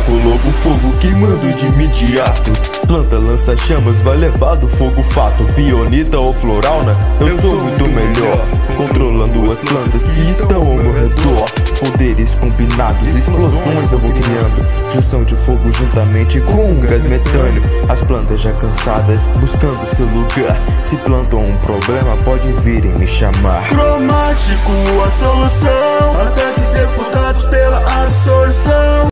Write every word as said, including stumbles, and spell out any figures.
coloco fogo queimando de imediato. Planta lança chamas, vai levar do fogo fato. Pionita ou florauna, eu sou muito melhor, controlando as plantas que estão ao meu redor. Poderes combinados, explosões eu vou criando, junção de fogo juntamente com um gás metâneo. As plantas já cansadas, buscando seu lugar. Se plantam um problema, pode virem me chamar. Cromático a solução, até que ser fundados pela absolução.